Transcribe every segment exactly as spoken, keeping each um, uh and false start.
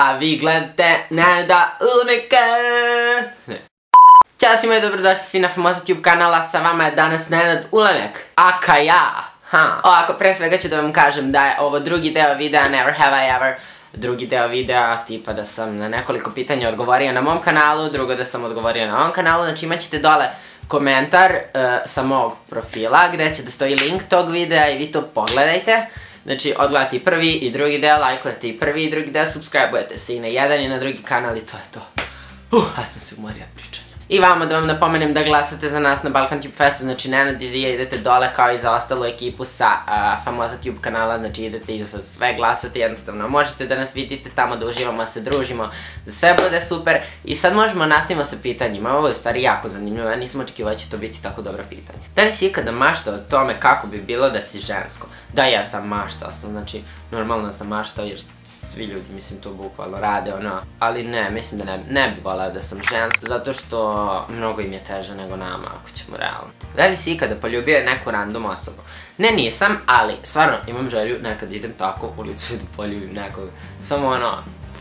a vi gledate Nenada Ulemeka. Ćao svima i dobrodošli svi na Famoza Tube kanala, sa vama je danas Nenad Ulemek, aka ja. Ovako, pre svega ću da vam kažem da je ovo drugi deo videa Never Have I Ever. Drugi deo videa, tipa da sam na nekoliko pitanja odgovorio na mom kanalu, drugo da sam odgovorio na ovom kanalu, znači imat ćete dole komentar sa mog profila gde će da stoji link tog videa i vi to pogledajte. Znači, odgledate i prvi i drugi deo, lajkujete i prvi i drugi deo, subscribe-ujete se i na jedan i na drugi kanal i to je to. Uh, ja sam se umorio od pričanja. I vama da vam napomenem da glasate za nas na Balkan Tube Festu, znači Nenad i Zija idete dole kao i za ostalu ekipu sa Famoza Tube kanala, znači idete i za sve glasate, jednostavno možete da nas vidite tamo, da uživamo, se družimo, da sve bude super. I sad možemo nastavimo sa pitanjima, ovo je u stvari jako zanimljivo, ja nisam očekivao da će to biti tako dobro pitanje. Da li si ikada maštao o tome kako bi bilo da si žensko? Da, ja sam maštao sam, znači normalno sam maštao jer svi ljudi, mislim, to bukvalno rade, ono, ali ne, mislim da ne bi voleo da sam žensko, zato što mnogo im je teže nego nama, ako ćemo realno. Da li si ikada poljubio neku random osobu? Ne, nisam, ali stvarno imam želju nekad idem tako u ulicu i da poljubim nekog, samo ono,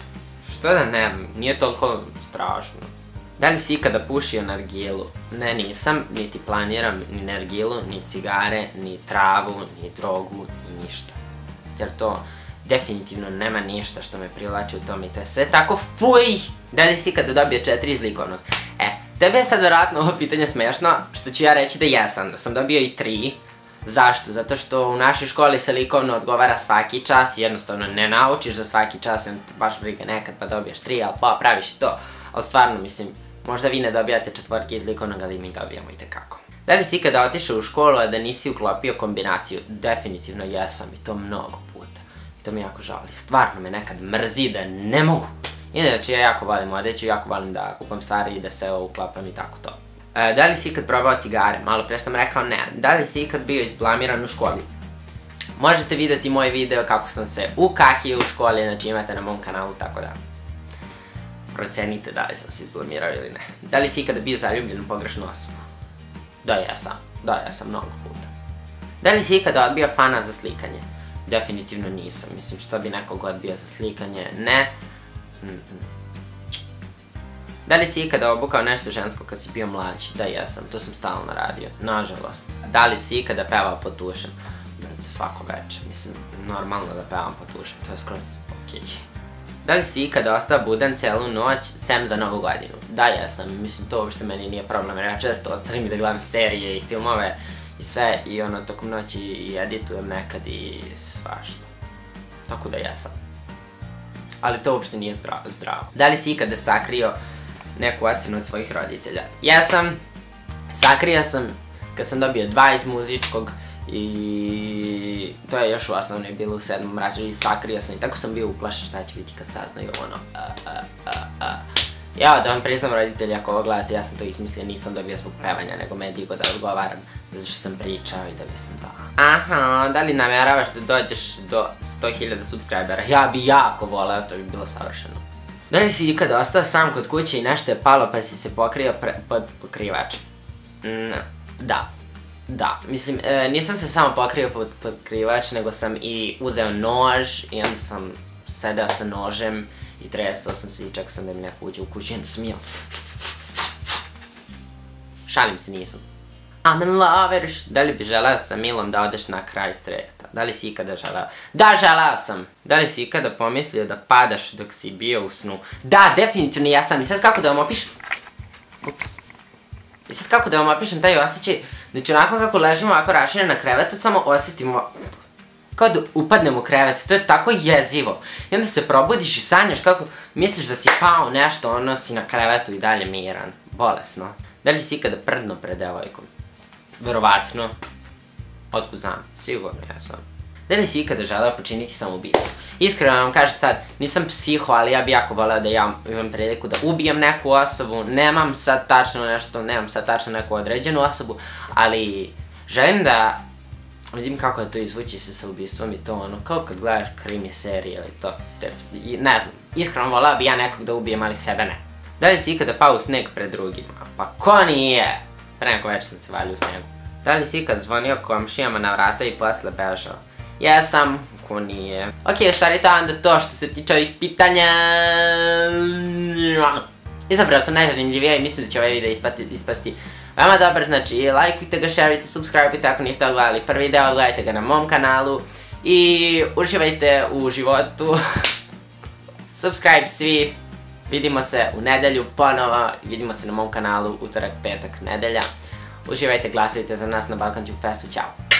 što da ne, nije toliko strašno. Da li si ikada pušio nargilu? Ne, nisam, niti planiram ni nargilu, ni cigare, ni travu, ni drogu, ni ništa. Jer to definitivno nema ništa što me privlači u tome i to je sve tako fuj! Da li si ikada dobio četiri iz likovnog? E, tebi je sad vjerojatno ovo pitanje smešno, što ću ja reći da jesam, da sam dobio i tri. Zašto? Zato što u našoj školi se likovno odgovara svaki čas, jednostavno ne naučiš za svaki čas, onda te baš briga nekad pa dobiješ tri, ali pa praviš i to. Ali stvarno, mislim, možda vi ne dobijate četvorke iz likovnog, ali mi dobijamo i tekako. Da li si ikada otišao u školu, a da nisi uklopio kombinaciju? Definitivno jesam i to mnogo puta. I to mi jako žali. Stvarno me nekad mrzi da ne mogu. Inače, ja jako volim odeću, jako volim da kupam stvari i da se uklapam i tako to. Da li si ikad probao cigare? Malo pre sam rekao ne. Da li si ikad bio izblamiran u školi? Možete vidjeti moj video kako sam se ukahio u školi, znači imate na mom kanalu, tako da procenite da li sam se izblamirao ili ne. Da li si ikada bio zaljubljen u pogrešnu osobu? Da, jesam. Da, jesam mnogo puta. Da li si ikada odbio fana za slikanje? Definitivno nisam. Mislim, što bi nekog odbio za slikanje? Ne. Da li si ikada obukao nešto žensko kad si bio mlađi? Da, jesam. To sam stalno radio. Nažalost. Da li si ikada pevao pod tušem? Svako večer. Mislim, normalno da pevam pod tušem. To je skroz okej. Da li si ikada ostao budan celu noć, sem za Novu godinu? Da, jesam. Mislim, to uopšte meni nije problem, jer ja često ostavim da gledam serije i filmove i sve, i ono, tokom noći i editujem nekad i svašta. Tako da jesam. Ali to uopšte nije zdravo. Da li si ikada sakrio neku ocenu od svojih roditelja? Jesam. Sakrio sam kad sam dobio dva iz muzičkog i to je još u osnovnoj bilo u sedmom razredu i sakrio sam i tako sam bio uplašen šta će biti kad saznaju ono. Ja, da vam priznam roditelji, ako ovo gledate, ja sam to izmislio, nisam dobio zbog pevanja, nego me je digo da odgovaram, zato što sam pričao i da bi sam dao. Aha, da li nameravaš da dođeš do sto hiljada subscribera? Ja bi jako voleo, to bi bilo savršeno. Da li si ikada ostao sam kod kuće i nešto je palo pa si se pokrio pod pokrivač? Da. Da, mislim, nisam se samo pokrio pod pokrivač, nego sam i uzeo nož i onda sam sedeo sa nožem i tresao sam se i čekao sam da mi neko uđe u kuću i onda sam jeo. Šalim se, nisam. Amen lovers. Da li bi želeo sa Milom da odeš na kraj sveta? Da li si ikada želeo? Da, želeo sam. Da li si ikada pomislio da padaš dok si bio u snu? Da, definitivno ja sam. I sad kako da vam opišem? Ups. I sad kako da vam opišem taj osjećaj? Znači onako kako ležimo ovako rašireno na krevetu, samo osjetimo kao da upadnem u krevet, to je tako jezivo. I onda se probudiš i sanjaš kako misliš da si pao nešto, ono si na krevetu i dalje miran. Bolesno. Da li si ikada prdno pred devojkom? Verovatno. Otkud znam? Sigurno ja sam. Da li si ikada želeo počiniti samoubistvo? Iskreno vam kažem sad, nisam psiho, ali ja bi jako voleo da ja imam priliku da ubijem neku osobu. Nemam sad tačno nešto, nemam sad tačno neku određenu osobu, ali želim da vidim kako je to izvući se sa ubistvom i to ono, kao kad gledaš krimi serije ili to, ne znam, iskreno voleo bi ja nekog da ubijem, ali sebe ne. Da li si ikada pao u sneg pred drugima? Pa ko nije? Pre neko večer sam se valio u snegu. Da li si ikada zvonio komšijama na vrata i posle bežao? Jesam, ko nije. Ok, u stvari to je onda to što se tiče ovih pitanja. Izabrao sam najzanimljivije i mislim da će ovaj video ispasti veoma dobar, znači lajkujte ga, šerujte, subscribe-ite ako niste odgledali prvi deo, odgledajte ga na mom kanalu i uživajte u životu. Subscribe svi, vidimo se u nedelju ponovo, vidimo se na mom kanalu utorak, petak, nedelja. Uživajte, glasajte za nas na Balkan Tube Festu, ćao!